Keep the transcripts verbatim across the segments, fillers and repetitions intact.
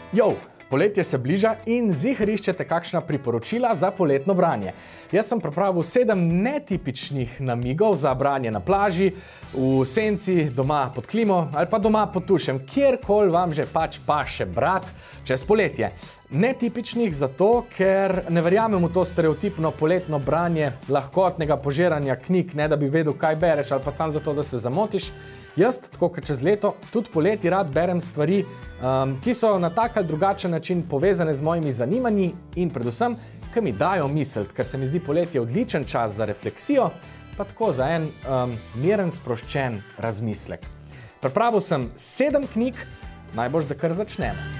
Jo, poletje se bliža in ziher iščete kakšna priporočila za poletno branje. Jaz sem pripravil sedem netipičnih namigov za branje na plaži, v senci, doma pod klimo ali pa doma pod tušem, kjerkoli vam že pač paše brat čez poletje. Netipičnih zato, ker ne verjamem v to stereotipno poletno branje lahkotnega požiranja knjig, ne da bi vedel, kaj bereš ali pa sam zato, da se zamotiš. Jaz, tako kot čez leto, tudi poleti rad berem stvari, um, ki so na tak ali drugačen način povezane z mojimi zanimanji in predvsem, ki mi dajo misliti, ker se mi zdi poletje odličen čas za refleksijo, pa tako za en um, miren, sproščen razmislek. Pripravil sem sedem knjig, najboljš, da kar začnemo.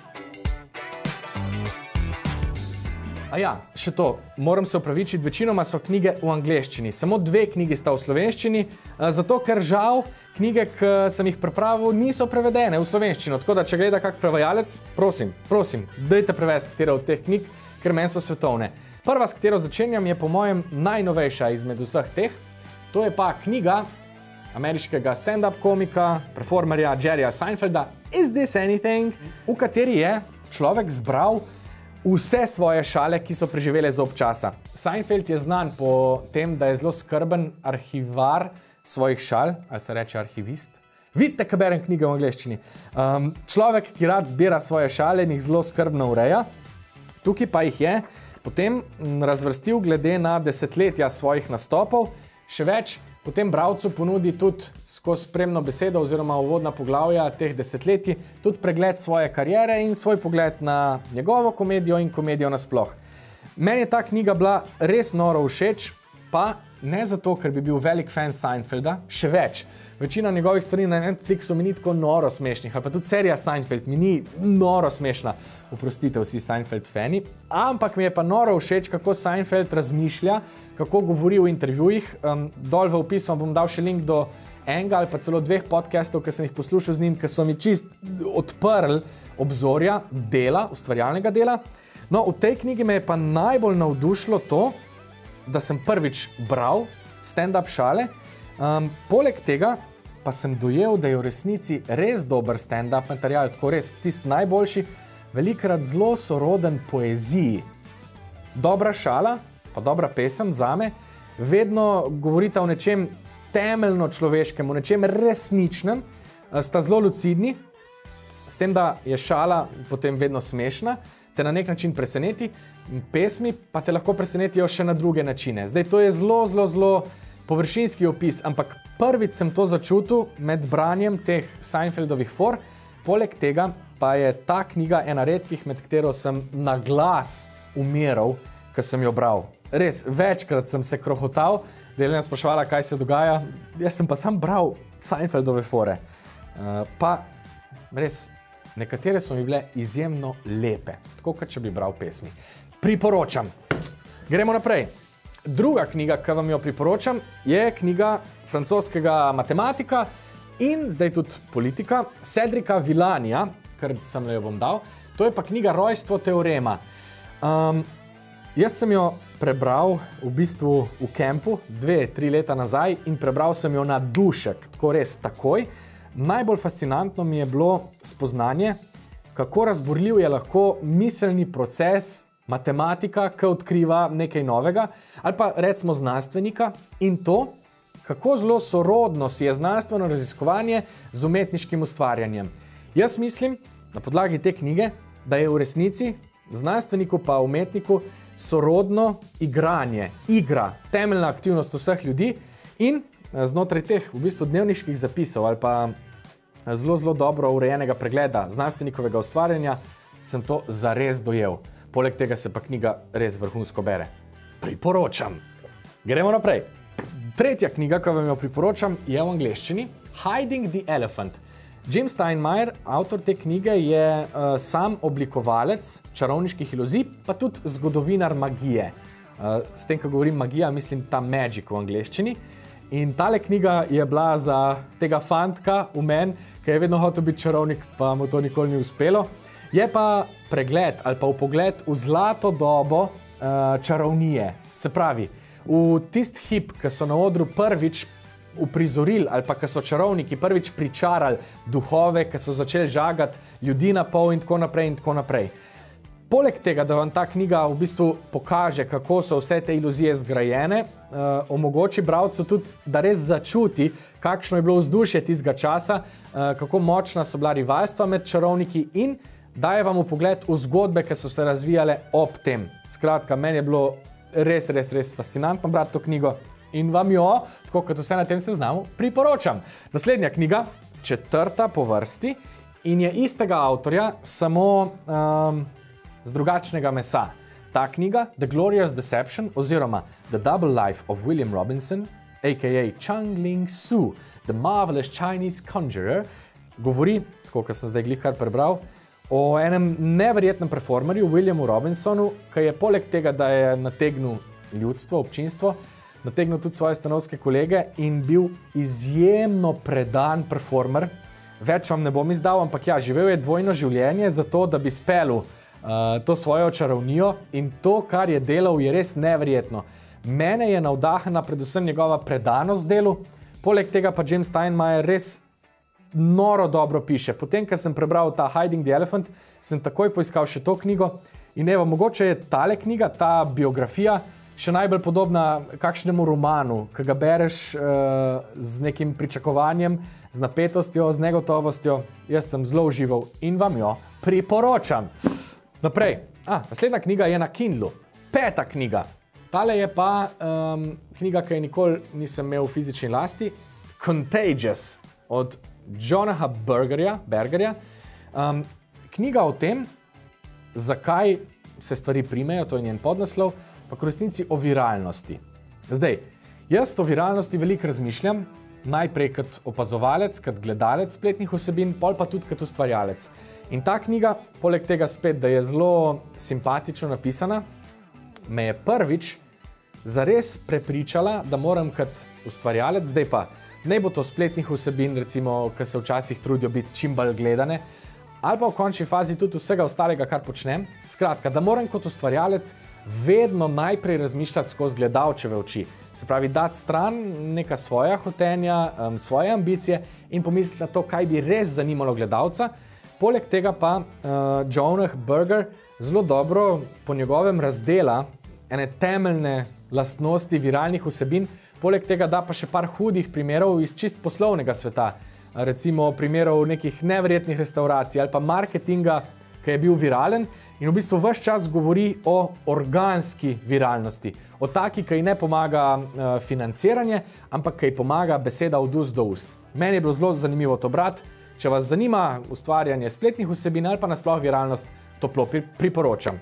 A ja, še to, moram se opravičiti, večinoma so knjige v angleščini. Samo dve knjigi sta v slovenščini, zato ker žal knjige, ki sem jih pripravil, niso prevedene v slovenščino. Tako da, če gleda kak prevajalec, prosim, prosim, dajte prevesti katero od teh knjig, ker meni so svetovne. Prva, s katero začenjam, je po mojem najnovejša izmed vseh teh. To je pa knjiga ameriškega stand-up komika, performerja Jerryja Seinfelda, Is This Anything?, v kateri je človek zbral vse svoje šale, ki so preživele zob časa. Seinfeld je znan po tem, da je zelo skrben arhivar svojih šal, ali se reče arhivist. Vidite, kaj berem knjige v angleščini. Um, človek, ki rad zbira svoje šale in jih zelo skrbno ureja. Tukaj pa jih je potem razvrstil glede na desetletja svojih nastopov. Še več, potem bralcu ponudi tudi skozi spremno besedo oziroma uvodna poglavja teh desetletij tudi pregled svoje kariere in svoj pogled na njegovo komedijo in komedijo nasploh. Meni je ta knjiga bila res noro všeč, pa ne zato, ker bi bil velik fan Seinfelda, še več. Večina njegovih stvari na Netflixu mi ni tako noro smešnih, ali pa tudi serija Seinfeld mi ni noro smešna, oprostite vsi Seinfeld fani, ampak mi je pa noro všeč, kako Seinfeld razmišlja, kako govori v intervjujih. Um, dol v opis vam bom dal še link do enega ali pa celo dveh podcastov, ki sem jih poslušal z njim, ki so mi čist odprli obzorja dela, ustvarjalnega dela. No, v tej knjigi me je pa najbolj navdušilo to, da sem prvič bral stand-up šale, um, poleg tega pa sem dojel, da je v resnici res dober stand-up material, tako res tist najboljši, velikrat zelo soroden poeziji. Dobra šala, pa dobra pesem zame, vedno govorita o nečem temeljno človeškem, o nečem resničnem, sta zelo lucidni, s tem, da je šala potem vedno smešna, te na nek način preseneti, pesmi pa te lahko presenetijo še na druge načine. Zdaj, to je zelo, zelo, zelo površinski opis, ampak prvič sem to začutil med branjem teh Seinfeldovih for, poleg tega pa je ta knjiga ena redkih, med katero sem na glas umiral, ko sem jo bral. Res, večkrat sem se krohotal, da je Elena spraševala, kaj se dogaja, jaz sem pa sam bral Seinfeldove fore. Uh, pa res, nekatere so mi bile izjemno lepe, tako kot če bi bral pesmi. Priporočam. Gremo naprej. Druga knjiga, ki vam jo priporočam, je knjiga francoskega matematika in zdaj tudi politika, Cedrika Villanija, kar sem jo bom dal. To je pa knjiga Rojstvo teorema. Um, jaz sem jo prebral v bistvu v kempu dve, tri leta nazaj in prebral sem jo na dušek, tako res takoj. Najbolj fascinantno mi je bilo spoznanje, kako razburljiv je lahko miselni proces matematika, ki odkriva nekaj novega, ali pa recimo znanstvenika, in to, kako zelo sorodno si je znanstveno raziskovanje z umetniškim ustvarjanjem. Jaz mislim, na podlagi te knjige, da je v resnici znanstveniku pa umetniku sorodno igranje, igra, temeljna aktivnost vseh ljudi in znotraj teh v bistvu dnevniških zapisov ali pa zelo, zelo dobro urejenega pregleda znanstvenikovega ustvarjanja sem to zares dojel. Poleg tega se pa knjiga res vrhunsko bere. Priporočam. Gremo naprej. Tretja knjiga, ki vam jo priporočam, je v angleščini Hiding the Elephant. Jim Steinmeier, avtor te knjige, je uh, sam oblikovalec čarovniških iluzij, pa tudi zgodovinar magije. Uh, s tem, ko govorim magija, mislim ta magic v angleščini. In tale knjiga je bila za tega fantka v meni, ki je vedno hotel biti čarovnik, pa mu to nikoli ni uspelo. Je pa pregled ali pa vpogled v zlato dobo uh, čarovnije. Se pravi, v tist hip, ki so na odru prvič uprizorili ali pa ko so čarovniki prvič pričarali duhove, ki so začeli žagati ljudi na pol in tako naprej in tako naprej. Poleg tega, da vam ta knjiga v bistvu pokaže, kako so vse te iluzije zgrajene, uh, omogoči bralcu tudi, da res začuti, kakšno je bilo vzdušje tistega časa, uh, kako močna so bila rivalstva med čarovniki in daje vam vpogled v zgodbe, ki so se razvijale ob tem. Skratka, meni je bilo res, res, res fascinantno brati to knjigo in vam jo, tako kot vse na tem seznamu, priporočam. Naslednja knjiga, četrta po vrsti in je istega avtorja, samo um, z drugačnega mesa. Ta knjiga, The Glorious Deception oziroma The Double Life of William Robinson, aka Chang Ling Su, The Marvelous Chinese Conjurer, govori, tako kot sem zdaj glikar prebral, o enem neverjetnem performerju, Williamu Robinsonu, ki je poleg tega, da je nategnil ljudstvo, občinstvo, nategnil tudi svoje stanovske kolege in bil izjemno predan performer. Več vam ne bom izdal, ampak ja, živel je dvojno življenje zato, da bi spelil uh, to svojo čarovnijo in to, kar je delal, je res neverjetno. Mene je navdahnila predvsem njegova predanost delu, poleg tega pa James Steinmeier res noro dobro piše. Potem, ko sem prebral ta Hiding the Elephant, sem takoj poiskal še to knjigo in evo, mogoče je tale knjiga, ta biografija, še najbolj podobna kakšnemu romanu, ki ga bereš uh, z nekim pričakovanjem, z napetostjo, z negotovostjo. Jaz sem zelo užival in vam jo priporočam. Naprej. A, naslednja knjiga je na Kindlu. Peta knjiga. Tale je pa um, knjiga, ki je nikoli nisem imel v fizični lasti. Contagious od Jonaha Bergerja. Bergerja. Um, knjiga o tem, zakaj se stvari primejo, to je njen podnaslov, pa v resnici o viralnosti. Zdaj, jaz o viralnosti veliko razmišljam, najprej kot opazovalec, kot gledalec spletnih vsebin, pol pa tudi kot ustvarjalec. In ta knjiga, poleg tega spet, da je zelo simpatično napisana, me je prvič zares prepričala, da moram kot ustvarjalec, zdaj pa, ne bo to spletnih vsebin, recimo, ki se včasih trudijo biti čim bolj gledane, ali pa v končni fazi tudi vsega ostalega, kar počnem. Skratka, da moram kot ustvarjalec vedno najprej razmišljati skozi gledalčeve oči. Se pravi, dati stran neka svoja hotenja, um, svoje ambicije in pomisliti na to, kaj bi res zanimalo gledalca. Poleg tega pa uh, Jonah Berger zelo dobro po njegovem razdela ene temeljne lastnosti viralnih vsebin, poleg tega da pa še par hudih primerov iz čist poslovnega sveta. Recimo primerov nekih neverjetnih restauracij ali pa marketinga, ki je bil viralen in v bistvu ves čas govori o organski viralnosti. O taki, ki ji ne pomaga uh, financiranje, ampak ki ji pomaga beseda od ust do ust. Meni je bilo zelo zanimivo to brati. Če vas zanima ustvarjanje spletnih vsebin ali pa nasploh viralnost, toplo priporočam.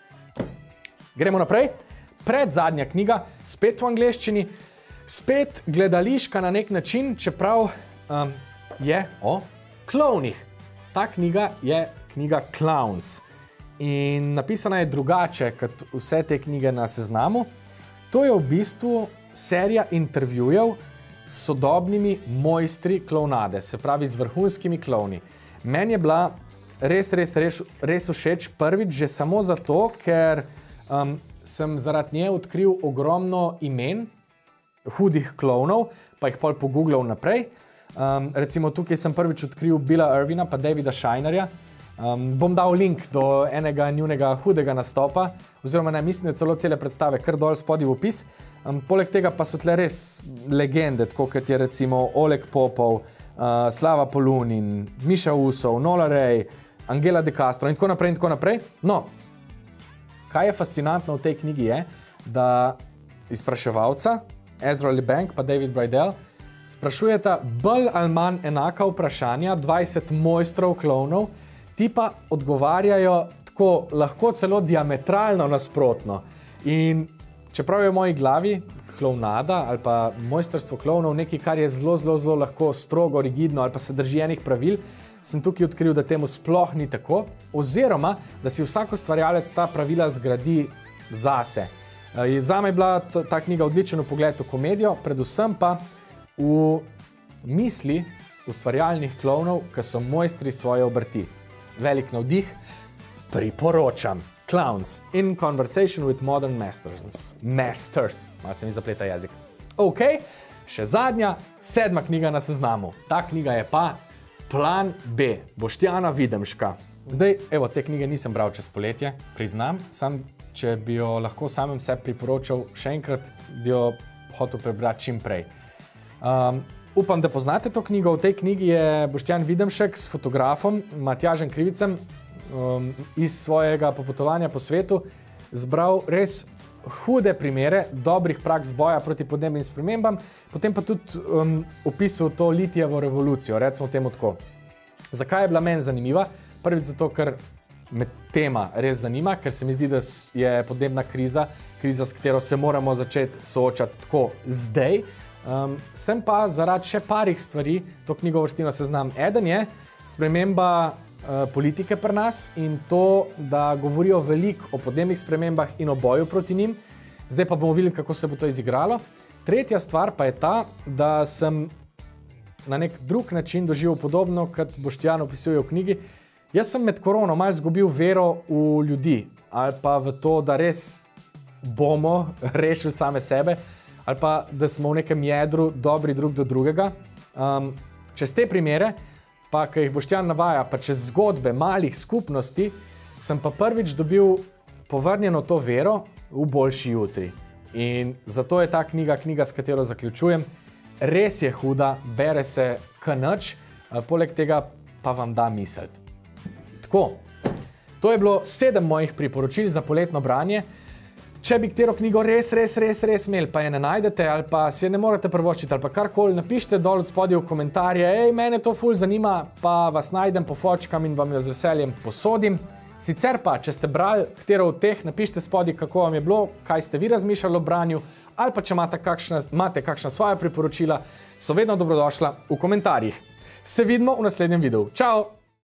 Gremo naprej. Predzadnja knjiga, spet v angleščini, spet gledališka na nek način, čeprav um, je o klovnih. Ta knjiga je knjiga Clowns in napisana je drugače kot vse te knjige na seznamu. To je v bistvu serija intervjujev s sodobnimi mojstri klovnade, se pravi z vrhunskimi klovni. Meni je bila res, res, res, res všeč prvič že samo zato, ker um, sem zaradi nje odkril ogromno imen hudih klovnov, pa jih pol pogooglal naprej. Um, recimo tukaj sem prvič odkril Billa Irvina pa Davida Shinerja. Um, bom dal link do enega njunega hudega nastopa, oziroma ne, mislim, da celo cele predstave kar dol spodaj v opis. Um, poleg tega pa so tle res legende, tako kot je recimo Oleg Popov, uh, Slava Polunin, Miša Usov, Nola Ray, Angela De Castro in tako naprej in tako naprej. No, kaj je fascinantno v tej knjigi je, da izpraševalca Ezra Libank pa David Bridell sprašujeta bolj ali manj enaka vprašanja, dvajset mojstrov klovnov, ti pa odgovarjajo tako lahko celo diametralno nasprotno. In čeprav je v moji glavi klovnada ali pa mojstrstvo klovnov nekaj, kar je zelo, zelo, zelo lahko strogo, rigidno ali pa se drži enih pravil, sem tukaj odkril, da temu sploh ni tako, oziroma da si vsak ustvarjalec ta pravila zgradi zase. Zame je bila ta knjiga odličen vpogled v komedijo, predvsem pa v misli ustvarjalnih klovnov, ki so mojstri svoje obrti. Velik navdih, priporočam. Clowns in Conversation with Modern Masters. Masters. Malo se mi zapleta jezik. Ok, še zadnja, sedma knjiga na seznamu. Ta knjiga je pa Plan B, Boštjana Videmška. Zdaj, evo, te knjige nisem bral čez poletje, priznam, sam, če bi jo lahko samem sebi priporočal še enkrat, bi jo hotel prebrati čim prej. Um, upam, da poznate to knjigo. V tej knjigi je Boštjan Videmšek s fotografom Matjažem Krivicem um, iz svojega popotovanja po svetu zbral res hude primere dobrih praks boja proti podnebnim spremembam, potem pa tudi um, opisal to litijevo revolucijo, recimo temu tako. Zakaj je bila meni zanimiva? Prvič zato, ker me tema res zanima, ker se mi zdi, da je podnebna kriza, kriza, s katero se moramo začeti soočati tako zdaj. Um, sem pa zaradi še parih stvari to knjigo uvrstil na seznam. Eden je sprememba uh, politike pri nas in to, da govorijo veliko o podnebnih spremembah in o boju proti njim. Zdaj pa bomo videli, kako se bo to izigralo. Tretja stvar pa je ta, da sem na nek drug način doživel podobno, kot Boštjan opisuje v knjigi. Jaz sem med korono malo izgubil vero v ljudi ali pa v to, da res bomo rešili same sebe ali pa da smo v nekem jedru dobri drug do drugega. Um, čez te primere, pa ki jih Boštjan navaja, pa čez zgodbe malih skupnosti, sem pa prvič dobil povrnjeno to vero v boljši jutri. In zato je ta knjiga knjiga, s katero zaključujem. Res je huda, bere se k nič, poleg tega pa vam da misliti. Tako, to je bilo sedem mojih priporočil za poletno branje. Če bi katero knjigo res, res, res, res imeli, pa je ne najdete ali pa si je ne morete privoščiti ali pa karkoli, napišite dol od spodaj v komentarje, ej, mene to ful zanima, pa vas najdem po fočkam in vam jo z veseljem posodim. Sicer pa, če ste brali katero od teh, napišite spodaj, kako vam je bilo, kaj ste vi razmišljali o branju, ali pa če imate kakšna, imate kakšna svoja priporočila, so vedno dobrodošla v komentarjih. Se vidimo v naslednjem videu. Čau!